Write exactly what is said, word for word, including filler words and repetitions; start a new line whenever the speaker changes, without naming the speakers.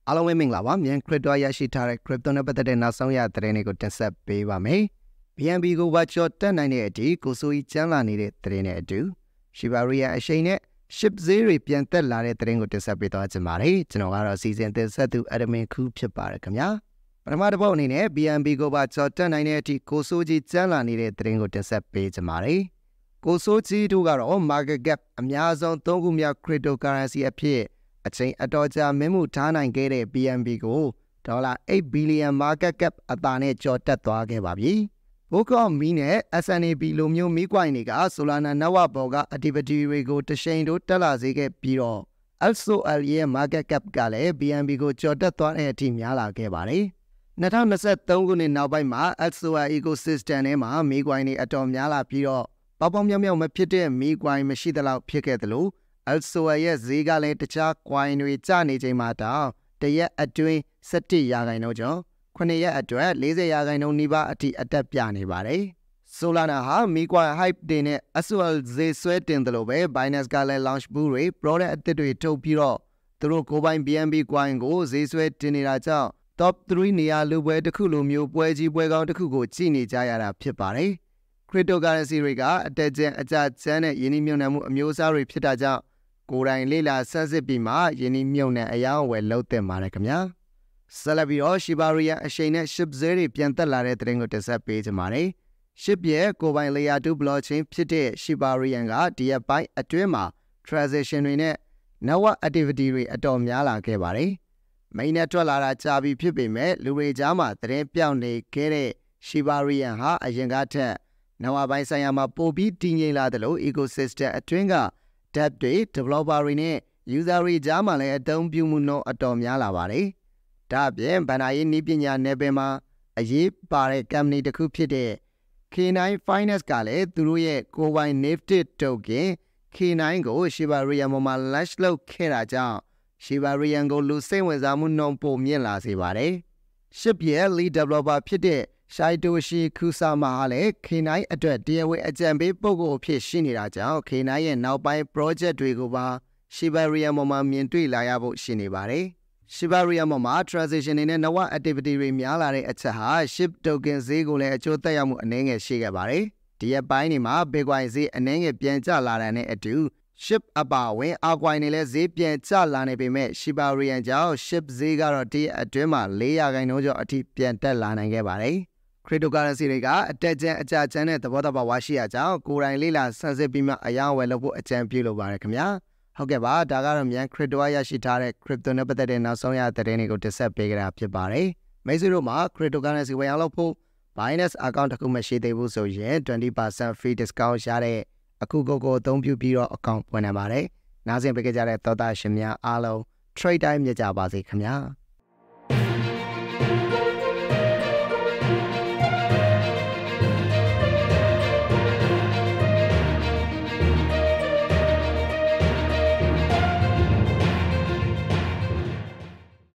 အားလုံးပဲမင်္ဂလာပါမြန် crypto ရရှိထားတဲ့ crypto နဲ့ပတ်သက်တဲ့နောက်ဆုံးရသတင်းတွေကိုတင်ဆက်ပေးပါမယ်။ B N B ကိုပါကျော်တက်နိုင်တဲ့အထိကိုစိုးကြီးကျန်းလာနေတဲ့သတင်းတွေအတူ Shiba Inu အရှိန်နဲ့ ship ဈေးတွေပြန်တက်လာတဲ့သတင်းကိုတင်ဆက်ပေးသွားချင်ပါတယ်။ကျွန်တော်ကတော့စီစဉ်တင်ဆက်သူ admin ခုဖြစ်ပါတယ်ခင်ဗျာ။ပထမတစ်ပုတ်အနေနဲ့ B N B ကိုပါကျော်တက်နိုင်တဲ့အထိကိုစိုးကြီးကျန်းလာနေတဲ့သတင်းကိုတင်ဆက်ပေးချင်ပါတယ်။ကိုစိုးကြီးတို့ကတော့ market cap အများဆုံးသုံးခုမြောက် cryptocurrency အဖြစ်အချိန်အတော်ကြာမင်းမှုထားနိုင်ခဲ့တဲ့ B N B ကိုဒေါ်လာeight billion market cap အသာနဲ့ကျော်တက်သွားခဲ့ပါပြီ။ ဘိုးကောမီနဲ့ S N A B လိုမျိုးမီးကွိုင်တွေက Solana network ပေါ်က activity တွေကိုတရှိန်တို့တက်လာစေခဲ့ပြီးတော့ X O L ရဲ့ market cap ကလည်း B N B ကိုကျော်တက်သွားတဲ့အထိများလာခဲ့ပါတယ်။twenty twenty-threeခုနှစ်နောက်ပိုင်းမှာ X O L ecosystem ထဲမှာမီးကွိုင်တွေအတော်များလာပြီးတော့ပေါပေါမြောက်မြောက်မဖြစ်တဲ့မီးကွိုင်မရှိသလောက်ဖြစ်ခဲ့သလိုX O L ရဲ့ဈေးကလည်းတခြား coin တွေကျနေချိန်မှာတောင်တရက်အတွင်းseventeenရာခိုင်နှုန်းကျော်nineရက်အတွက်fortyရာခိုင်နှုန်းနီးပါးအထိအတက်ပြနေပါတယ်။ Solana ဟာမီးကွိုင် hype တွေနဲ့ X O L ဈေးဆွဲတင်တယ်လို့ပဲ Binance ကလည်း launch ဘူးတွေ product အသစ်တွေထုတ်ပြီးတော့သူတို့ကိုယ်ပိုင် B N B coin ကိုဈေးဆွဲတင်နေတာကြောင့် top three နေရာလူပွဲတစ်ခုလိုမျိုးပွဲကြီးပွဲကောင်းတစ်ခုကိုကြည့်နေကြရတာဖြစ်ပါတယ်။ cryptocurrency တွေကအတက်ကျအကျကျန်းတဲ့ယင်းနှိမ့်မြုပ်နှံမှုအမျိုးအစားတွေဖြစ်တာကြောင့်ကိုယ်တိုင်လေ့လာဆန်းစစ်ပြီးမှယင်းနှိမ့်မြုပ်နှံအယောင်းအဝယ်လုပ်သင့်ပါတယ်ခင်ဗျာ။ဆက်လက်ပြီးတော့ Shiba Inu အရှိန်နဲ့ ship ဈေးတွေပြန်တက်လာတဲ့သတင်းကိုတင်ဆက်ပေးချင်ပါတယ်။ ship ရဲ့ကိုယ်ပိုင် layer two blockchain ဖြစ်တဲ့ Shiba Inu ကဒီရက်ပိုင်းအတွင်းမှာ transaction တွေနဲ့ network activity တွေအတော်များလာခဲ့ပါတယ်။ main နဲ့ထွက်လာတာကြာပြီဖြစ်ပေမဲ့လူတွေကြားမှာသတင်းပြောင်းနေခဲ့တဲ့ Shiba Inu ဟာအရင်ကထက်network ပိုင်းဆိုင်ရာမှာပိုပြီးတည်ငြိမ်လာတယ်လို့ ecosystem အတွင်းကdev တွေ developer တွေနဲ့ user တွေကြားမှာလည်းအသုံးပြုမှုနှုန်းအတော်များလာပါတယ်။ဒါ့အပြင်ဘဏ္ဍာရေးနည်းပညာနယ်ပယ်မှာအရေးပါတဲ့ company တစ်ခုဖြစ်တဲ့ K nine Finance ကလည်းသူတို့ရဲ့ကိုယ်ပိုင် native token K nine ကို Shiba Inu မှာ launch လုပ်ခဲ့တာကြောင့် Shiba Inu ကိုလူစိတ်ဝင်စားမှုနှုန်းပိုမြင့်လာစေပါတယ်။ ship ရဲ့ lead developer ဖြစ်တဲ့Satoshi Kusama ဟာလည်း K nine အတွက်တရားဝင်အကြံပေးပုဂ္ဂိုလ်အဖြစ်ရှိနေတာကြောင့် K nine ရဲ့နောက်ပိုင်း project တွေကိုပါ Shiba Inu မှာမြင်တွေ့လာရဖို့ရှိနေပါတယ်။ Shiba Inu မှာ transaction တွေနဲ့ network activity တွေများလာတဲ့အချက်ဟာ ship token ဈေးကိုလည်းအကျိုးသက်ရောက်မှုအနည်းငယ်ရှိခဲ့ပါတယ်။ဒီရက်ပိုင်းတွေမှာ Bitcoin ဈေးအနည်းငယ်ပြန်ကျလာတာနဲ့အတူ ship အပါအဝင် altcoin တွေလည်းဈေးပြန်ကျလာနေပေမဲ့ Shiba Inu ကြောင့် ship ဈေးကတော့ဒီရက်အတွင်းမှာfourရာခိုင်နှုန်းကျော်အထိပြန်တက်လာနိုင်ခဲ့ပါတယ်။ cryptocurrency တွေကအတက်ကျန်းအကျကျန်းတဲ့သဘောတဘာဝရှိရာကြောင့်ကိုယ်တိုင်လေ့လာဆန်းစစ်ပြီးမှအယောင်းဝယ်လုပ်ဖို့အကြံပြုလိုပါတယ်ခင်ဗျာ။ဟုတ်ကဲ့ပါဒါကတော့မြန် crypto ရရှိထားတဲ့ crypto နဲ့ပတ်သက်တဲ့နောက်ဆုံးရသတင်းတွေကိုတင်ဆက်ပေးကြတာဖြစ်ပါတယ်။မိတ်ဆွေတို့မှာ cryptocurrency ဝယ်အောင်လုပ်ဖို့ Binance account တစ်ခုမရှိသေးဘူးဆိုရင်twenty percent free discount ရတဲ့အခုကိုကိုအသုံးပြုပြီးတော့ account ဖွင့်နိုင်ပါတယ်။နားဆင်ပေးကြတဲ့သောသားရှင်များအားလုံး trade time မြတ်ကြပါစေခင်ဗျာ။